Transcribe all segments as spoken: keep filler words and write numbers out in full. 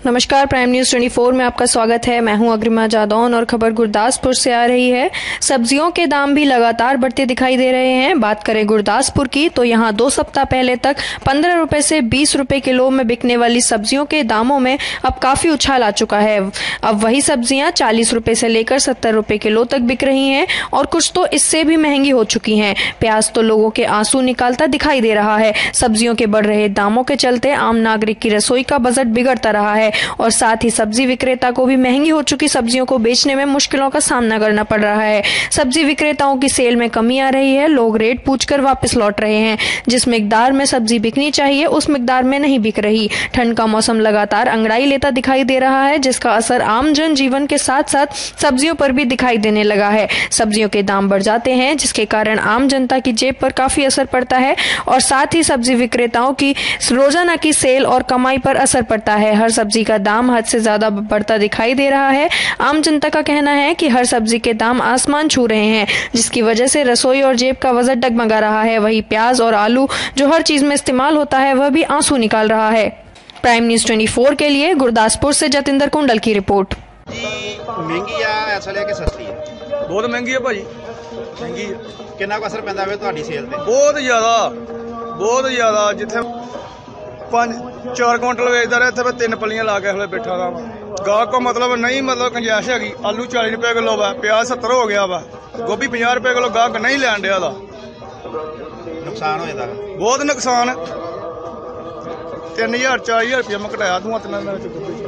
नमस्कार, prime news चौबीस में आपका स्वागत है। मैं हूं अग्रिमा जादौन और खबर गुरदासपुर से आ रही है। सब्जियों के दाम भी लगातार बढ़ते दिखाई दे रहे हैं। बात करें गुरदासपुर की तो यहां दो सप्ताह पहले तक पंद्रह रुपए से बीस रुपए किलो में बिकने वाली सब्जियों के दामों में अब काफी उछाल आ चुका है। अब वही सब्जियां चालीस रुपए से लेकर सत्तर रुपए किलो तक बिक रही हैं और कुछ तो इससे भी महंगी हो चुकी हैं। प्याज तो लोगों के आंसू निकालता दिखाई दे रहा है। सब्जियों के बढ़ रहे दामों के चलते आम नागरिक की रसोई का बजट बिगड़ता रहा है और साथ ही सब्जी विक्रेता को भी महंगी हो चुकी सब्जियों को बेचने में मुश्किलों का सामना करना पड़ रहा है। सब्जी विक्रेताओं की सेल में कमी आ रही है। लोग रेट पूछकर वापस लौट रहे हैं। जिस मिकदार में सब्जी बिकनी चाहिए उस मिकदार में नहीं बिक रही। ठंड का मौसम लगातार अंगड़ाई लेता दिखाई दे रहा है, जिसका असर आम जन जीवन के साथ साथ सब्जियों पर भी दिखाई देने लगा है। सब्जियों के दाम बढ़ जाते हैं, जिसके कारण आम जनता की जेब पर काफी असर पड़ता है और साथ ही सब्जी विक्रेताओं की रोजाना की सेल और कमाई पर असर पड़ता है। हर सब्जी का दाम हद से ज्यादा बढ़ता दिखाई दे रहा है। आम जनता का कहना है कि हर सब्जी के दाम आसमान छू रहे हैं, जिसकी वजह से रसोई और जेब का बजट डगमगा रहा है। वही प्याज और आलू जो हर चीज में इस्तेमाल होता है वह भी आंसू निकाल रहा है। प्राइम न्यूज चौबीस के लिए गुरदासपुर से जतिंदर कुंडल की रिपोर्ट। महंगी है ऐसा लेके सस्ती है? बहुत महंगी है भाजी, महंगी है। कितना को असर पैदा है ਤੁਹਾਡੀ सेल ਤੇ? बहुत ज्यादा, बहुत ज्यादा। जिथे पांच चार कुंटल वेचदा रहा इतने तीन पलियां ला के हले बैठा रहा वा। गाहक को मतलब नहीं, मतलब गुंजाइश हैगी। आलू चालीस रुपए किलो वा, प्याज सत्तर हो गया वा, गोभी पचास रुपए किलो। गाहक नहीं लैन दिया दा, नुकसान हो जाता है, बहुत नुकसान। तीन हजार चार हजार रुपया मैं घटाया दूं तीन दिन।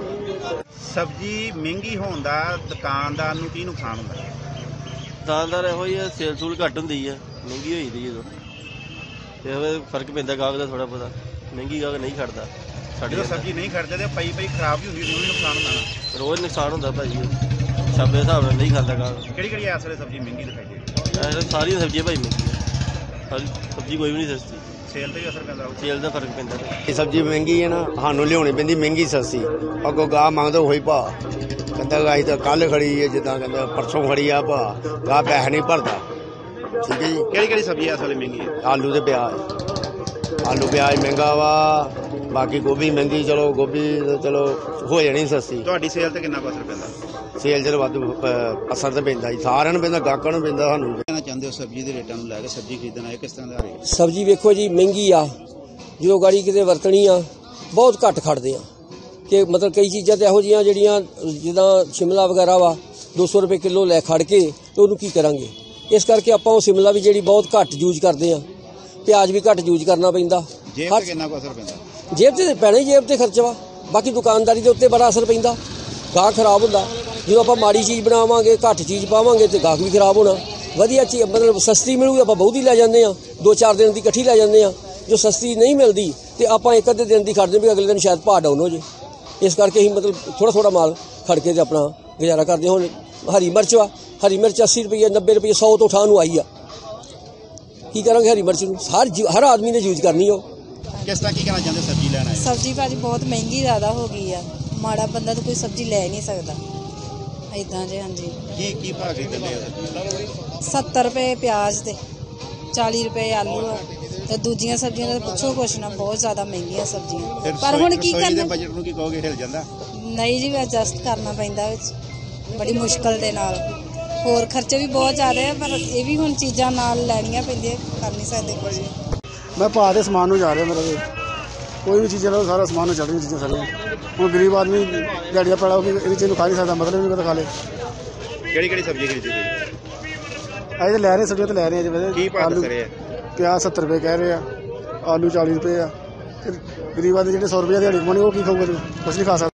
सब्जी महंगी होने का दुकानदार ਨੂੰ ਕੀ ਨੁਕਸਾਨ ਹੁੰਦਾ ਹੈ? दुकानदार ਇਹੋ ਹੀ ਸੇਲ ਸੂਲ ਘੱਟ ਹੁੰਦੀ ਹੈ, ਮਹਿੰਗੀ ਹੋਈ ਦੀ ਜਦੋਂ ਤੇ ਹੋਵੇ ਫਰਕ ਪੈਂਦਾ ਗਾਹਕ ਦਾ ਥੋੜਾ ਬਹੁਤਾ। ਮਹਿੰਗੀ ਗਾਹਕ ਨਹੀਂ ਖੜਦਾ ਸਾਡੇ। ਜਦੋਂ ਸਬਜ਼ੀ ਨਹੀਂ ਖੜਦੇ ਤੇ ਪਈ ਪਈ ਖਰਾਬ ਵੀ ਹੁੰਦੀ, ਉਹਨੂੰ ਨੁਕਸਾਨ ਹੁੰਦਾ ਨਾ। ਰੋਜ਼ ਨੁਕਸਾਨ ਹੁੰਦਾ ਭਾਜੀ, ਸ਼ਾਬੇ ਹਿਸਾਬ ਨਾਲ ਨਹੀਂ ਖਾਂਦਾ ਗਾਹਕ। ਕਿਹੜੀ ਕਿਹੜੀ ਇਸ ਵੇਲੇ ਸਬਜ਼ੀ ਮਹਿੰਗੀ ਦਿਖਾਈ ਦੇ ਰਹੀ? ਸਾਰੀਆਂ ਸਬਜ਼ੀਆਂ ਭਾਈ ਮਹਿੰਗੀਆਂ, ਸਾਰੀ ਸਬਜ਼ੀ ਕੋਈ ਵੀ ਨਹੀਂ ਸਸਤੀ। ਸੇਲ ਤੇ ਵੀ ਅਸਰ ਪੈਂਦਾ, ਸੇਲ ਦਾ ਫਰਕ ਪੈਂਦਾ। ਇਹ ਸਬਜ਼ੀ ਮਹਿੰਗੀ ਹੈ ਨਾ, ਸਾਨੂੰ ਲਿਆਉਣੀ ਪੈਂਦੀ ਮਹਿੰਗੀ ਸਸਤੀ। ਅੱਗੋਂ ਗਾਹ ਮੰਗਦਾ ਉਹੀ ਭਾਅ ਕਹਿੰਦਾ ਗਾਈ ਤਾਂ ਕੱਲ ਖੜੀ ਹੈ, ਜਿੱਦਾਂ ਕਹਿੰਦਾ ਪਰਸੋਂ ਖੜੀ ਆ ਭਾਅ, ਗਾਹ ਪੈਸੇ ਨਹੀਂ ਭਰਦਾ। ਠੀਕ ਹੈ ਜੀ। ਕਿਹੜੀ ਕਿਹੜੀ ਸਬਜ਼ੀ ਇਸ ਵੇਲੇ ਮਹਿੰਗੀ ਹੈ? ਆਲੂ ਤੇ ਪਿਆਜ਼, ਆਲੂ ਪਿਆਜ਼ ਮਹਿੰਗਾ ਵਾ, ਬਾਕੀ ਗੋਭੀ ਮਹਿੰਗੀ। ਚਲੋ ਗੋਭੀ ਚਲੋ ਹੋ ਜਾਣੀ ਸਸਤੀ। ਤੁਹਾਡੀ ਸੇਲ ਤੇ ਕਿੰਨਾ ਕੁ ਅਸਰ ਪੈਂਦਾ? ਸੇਲ ਚ ਵੱਧ ਅਸਰ ਤਾਂ ਪੈਂਦਾ ਜੀ, ਸਾਰਿਆਂ ਨੂੰ ਪੈਂਦਾ, ਗਾਹਕਾਂ ਨੂੰ ਪੈਂਦਾ, ਸਾਨੂੰ। ਕਹਿਣਾ ਚਾਹੁੰਦੇ ਹੋ ਸਬਜ਼ੀ ਦੇ ਰੇਟਾਂ ਨੂੰ ਲੈ ਕੇ? ਸਬਜ਼ੀ ਖਰੀਦਣ ਆਏ ਕਿਸ ਤਰ੍ਹਾਂ ਦਾ ਰੇਟ? ਸਬਜ਼ੀ ਵੇਖੋ ਜੀ ਮਹਿੰਗੀ ਆ। ਜਦੋਂ ਗਾੜੀ ਕਿਤੇ ਵਰਤਣੀ ਆ ਬਹੁਤ ਘੱਟ ਖੜਦੇ ਆ ਕਿ ਮਤਲਬ ਕਈ ਚੀਜ਼ਾਂ ਤੇ ਇਹੋ ਜਿਹੀਆਂ ਜਿਹੜੀਆਂ ਜਿੱਦਾਂ ਸ਼ਿਮਲਾ ਵਗੈਰਾ ਵਾ ਦੋ ਸੌ ਰੁਪਏ ਕਿਲੋ ਲੈ ਖੜ ਕੇ ਤੇ ਉਹਨੂੰ ਕੀ ਕਰਾਂਗੇ। ਇਸ ਕਰਕੇ ਆਪਾਂ ਉਹ ਸ਼ਿਮਲਾ ਵੀ ਜਿਹੜੀ ਬਹੁਤ ਘੱਟ ਯੂਜ਼ ਕਰਦੇ ਆ, ਪਿਆਜ਼ ਵੀ ਘੱਟ ਯੂਜ਼ ਕਰਨਾ ਪੈਂਦਾ। ਜੇਬ ਤੇ ਕਿੰਨਾ ਕੁ ਅਸਰ ਪੈਂਦਾ? ਜੇਬ ਤੇ ਪੈਣਾ ਹੀ, ਜੇਬ ਤੇ ਖਰਚਾ ਵਾ। ਬਾਕੀ ਦੁਕਾਨਦਾਰੀ ਦੇ ਉੱਤੇ ਬੜਾ ਅਸਰ ਪੈਂਦਾ, ਗਾਹਕ ਖਰਾਬ ਹੁੰਦਾ। ਜਦੋਂ ਆਪਾਂ ਮਾੜੀ ਚੀਜ਼ ਬਣਾਵਾਂਗੇ, ਘੱਟ ਚੀਜ਼ ਪਾਵਾਂਗੇ ਤੇ ਗਾਹਕ ਵੀ ਖਰਾਬ ਹੋਣਾ। ਵਧੀਆ ਚੀਜ਼ ਮਤਲਬ ਸਸਤੀ ਮਿਲੂਗੀ ਆਪਾਂ ਬਹੁਤੀ ਲੈ ਜਾਂਦੇ ਆ, ਦੋ ਚਾਰ ਦਿਨ ਦੀ ਇਕੱਠੀ ਲੈ ਜਾਂਦੇ ਆ। ਜੋ ਸਸਤੀ ਨਹੀਂ ਮਿਲਦੀ ਤੇ ਆਪਾਂ ਇੱਕ ਅੱਧੇ ਦਿਨ ਦੀ ਖੜਦੇ ਵੀ ਅਗਲੇ ਦਿਨ ਸ਼ਾਇਦ ਭਾਅ ਡਾਊਨ ਹੋ ਜੇ। ਇਸ ਕਰਕੇ ਅਸੀਂ ਮਤਲਬ ਥੋੜਾ ਥੋੜਾ ਮਾਲ ਖੜ ਕੇ ਤੇ ਆਪਣਾ ਗੁਜ਼ਾਰਾ ਕਰਦੇ। ਹੁਣ ਹਰੀ ਮਿਰਚ ਵਾ, ਹਰੀ ਮਿਰਚ ਅੱਸੀ ਰੁਪਏ ਨੱਬੇ ਰੁਪਏ ਸੌ ਤੋਂ ਠਾਹ ਨੂੰ ਆਈ ਆ। ਕੀ ਕਰਾਂਗੇ ਹਰੀ ਮਿਰਚ ਨੂੰ? ਹਰ ਹਰ ਆਦਮੀ ਨੇ ਯੂਜ਼ ਕਰਨੀ ਉਹ। ਕਿਸ ਤਰ੍ਹਾਂ ਕੀ ਕਹਿਣਾ ਚਾਹੁੰਦੇ ਸਬਜ਼ੀ ਲੈਣ ਆਏ? ਸਬਜ਼ੀ ਭਾਜੀ ਬਹੁਤ ਮਹਿੰਗੀ ਜ਼ਿਆਦਾ ਹੋ ਗਈ ਆ। ਮਾੜਾ ਬੰਦਾ ਤਾਂ ਕੋਈ ਸਬਜ਼ੀ ਲੈ ਨਹੀਂ ਸਕਦਾ ਏਦਾਂ ਜੇ। ਹਾਂਜੀ। ਕੀ ਕੀ ਭਾਅ ਖਰੀਦਦੇ ਹੋ? ਸੱਤਰ ਰੁਪਏ ਪਿਆਜ਼ ਤੇ ਚਾਲੀ ਰੁਪਏ ਆਲੂ ਆ ਤੇ ਦੂਜੀਆਂ ਸਬਜ਼ੀਆਂ ਦਾ ਪੁੱਛੋ ਕੁਛ ਨਾ, ਬਹੁਤ ਜ਼ਿਆਦਾ ਮਹਿੰਗੀਆਂ ਸਬਜ਼ੀਆਂ। ਪਰ ਹੁਣ ਕੀ ਕਰਨਾ? ਬਜਟ ਨੂੰ ਕੀ ਕਹੋਗੇ, ਹਿਲ ਜਾਂਦਾ? ਨਹੀਂ ਜੀ, ਐਡਜਸਟ ਕਰਨਾ ਪੈਂਦਾ ਵਿੱਚ ਬੜੀ ਮੁਸ਼ਕਲ ਦੇ ਨਾਲ। ਹੋਰ ਖਰਚੇ ਵੀ ਬਹੁਤ ਜ਼ਿਆਦਾ ਆ, ਪਰ ਇਹ ਵੀ ਹੁਣ ਚੀਜ਼ਾਂ ਨਾਲ ਲੈਣੀਆਂ ਪੈਂਦੀਆਂ, ਕਰ ਨਹੀਂ ਸਕਦੇ ਕੁਝ। ਮੈਂ ਭਾਅ ਦੇ ਸਮਾਨ ਨੂੰ ਜਾ ਰਿਹਾ, ਮੇਰਾ ਕੋਈ ਵੀ ਚੀਜ਼ਾਂ ਲਓ ਸਾਰਾ ਸਮਾਨ ਨੂੰ ਚੜ੍ਹ ਰਹੀਆਂ ਚੀਜ਼ਾਂ ਸਾਰੀਆਂ। ਹੁਣ ਗਰੀਬ ਆਦਮੀ ਦਿਹਾੜੀਆਂ ਪੜਾ ਉਹ ਇਹਦੀ ਚੀਜ਼ ਨੂੰ ਖਾ ਨਹੀਂ ਸਕਦਾ, ਮਤਲਬ ਨਹੀਂ ਪਤਾ ਖਾ ਲੇ। ਕਿਹੜੀ ਕਿਹੜੀ ਸਬਜ਼ੀ ਖਰੀਦੀ ਤੁਸੀਂ? ਅਸੀਂ ਤਾਂ ਲੈ ਰਹੇ ਸਬਜ਼ੀਆਂ ਤਾਂ ਲੈ ਰਹੇ ਆ ਜੀ। ਕੀ ਭਾਅ ਦੱਸ ਰਹੇ ਆ? ਪਿਆਜ਼ ਸੱਤਰ ਰੁਪਏ ਕਹਿ ਰਹੇ ਆ, ਆਲੂ ਚਾਲੀ ਰੁਪਏ ਆ। ਗਰੀਬ ਆਦਮੀ ਜਿਹੜੇ ਸੌ ਰੁਪਏ ਦਿਹਾੜੀ ਕਮਾਉਣੀ ਉਹ ਕੀ ਖਾਊਗਾ ਜੀ? ਕੁਛ ਨਹੀਂ ਖਾ ਸਕਦਾ।